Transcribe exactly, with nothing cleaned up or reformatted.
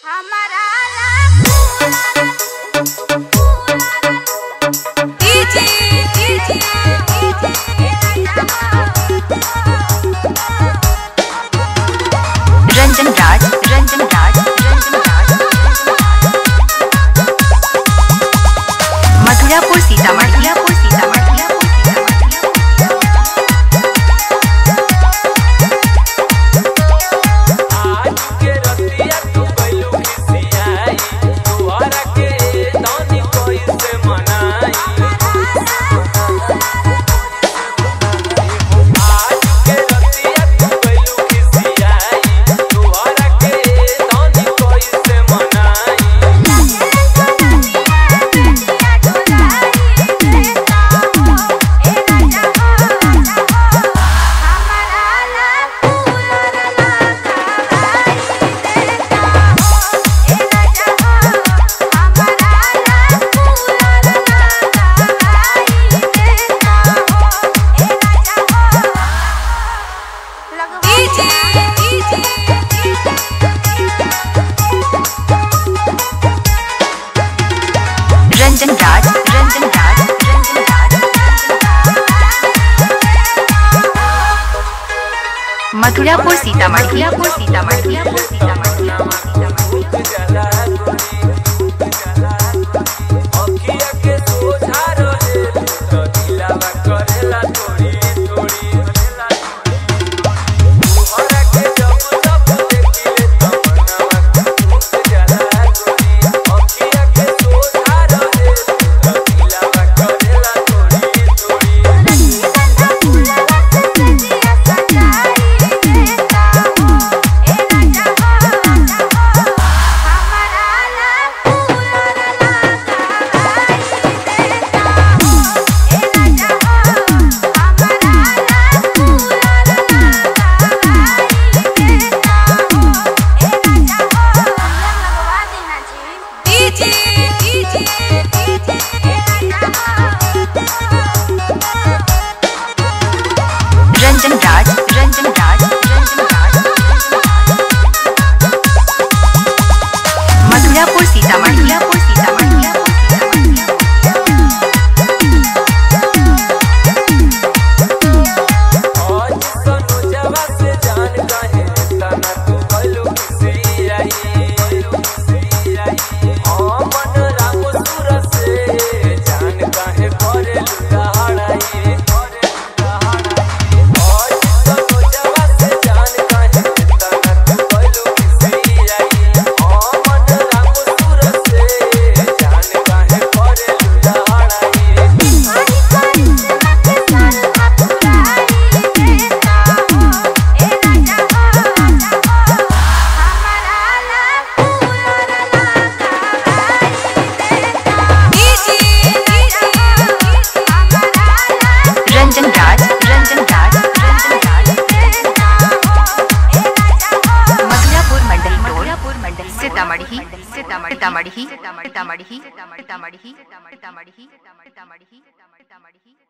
Ranjan Raj Ranjan Raj Ranjan Raj Mathurapur Sitamarhi Mathurapur Sitamarhi Ranjan Raj Ranjan Raj Ranjan Raj Mathurapur Sitamarhi Mathurapur Sitamarhi Ranjan Raj Ranjan Raj Ranjan Raj Mathurapur Sitamarhi Mathurapur Sitamarhi Ranjan Raj Ranjan Raj Ranjan Raj Mathurapur Mandal Mathurapur Mandal Sitamarhi Sitamarhi Sitamarhi Sitamarhi Sitamarhi Sitamarhi Sitamarhi Sitamarhi